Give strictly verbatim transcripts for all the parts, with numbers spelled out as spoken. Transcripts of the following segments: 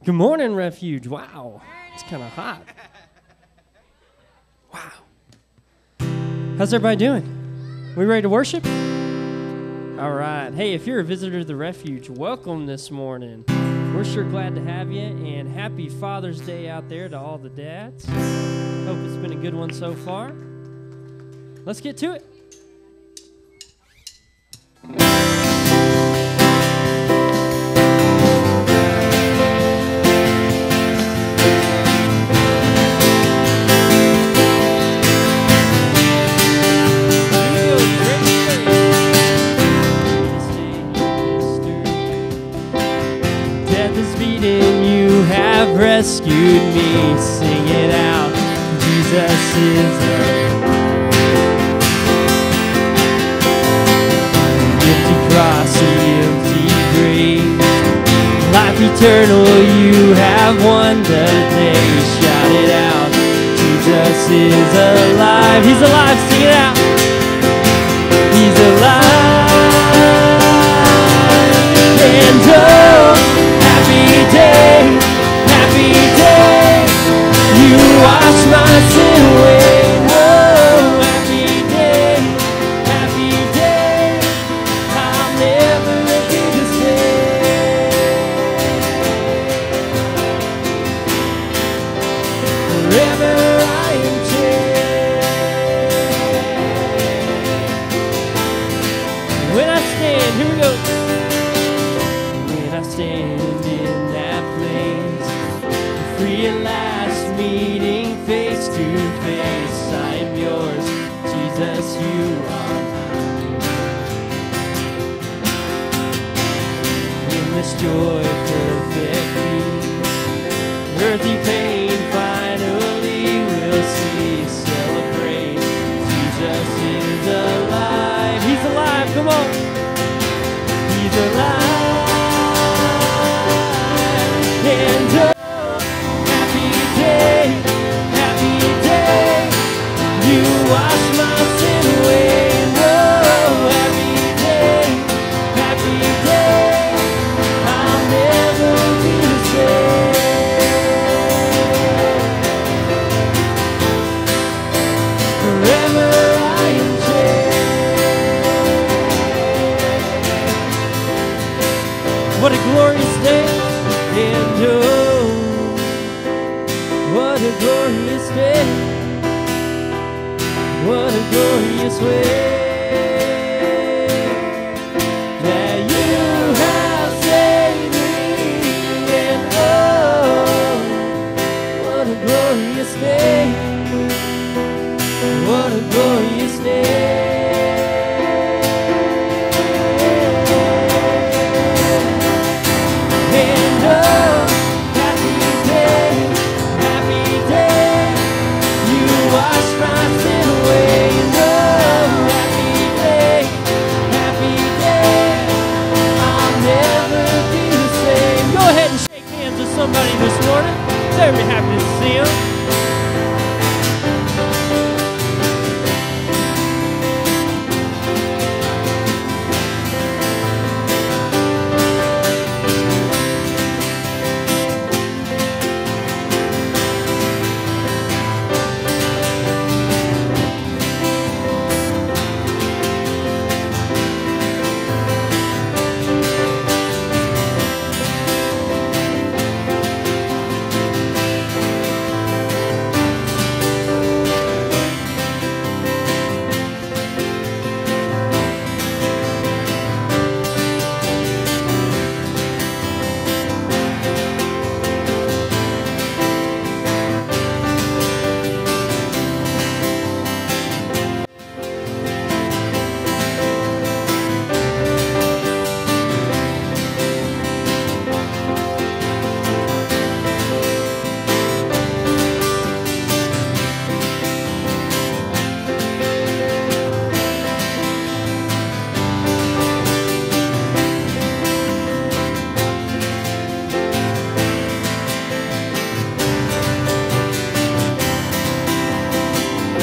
Good morning, Refuge. Wow, it's kind of hot. Wow. How's everybody doing? We ready to worship? All right. Hey, if you're a visitor to the Refuge, welcome this morning. We're sure glad to have you, and happy Father's Day out there to all the dads. Hope it's been a good one so far. Let's get to it. Rescued me, sing it out, Jesus is alive. Empty cross, the empty grave, life eternal you have won the day. Shout it out, Jesus is alive. He's alive, sing it out. He's alive. And oh, happy day, happy day, you wash my sin away. Oh, happy day, happy day, I'll never be the same. Forever I am changed. When I stand, here we go. When I stand in that place, free at last, meeting face to face, I am yours, Jesus, you are mine. In this joy, perfect peace, earthly pain finally will cease. Celebrate, Jesus is alive. He's alive, come on. He's alive. And oh, you wash my sin away. Oh, happy day, happy day, I'll never be the same. Forever I am changed. What a glorious day, and oh, what a glorious day. What a glorious way that you have saved me. And oh, what a glorious day. What a glorious day. And oh, happy day, happy day, you wash my sin away. And oh, happy day, happy day, I'll never be the same. Go ahead and shake hands with somebody this morning. They'll be happy to see them.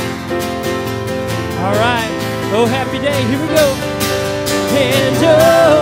Oh, happy day, here we go. And oh,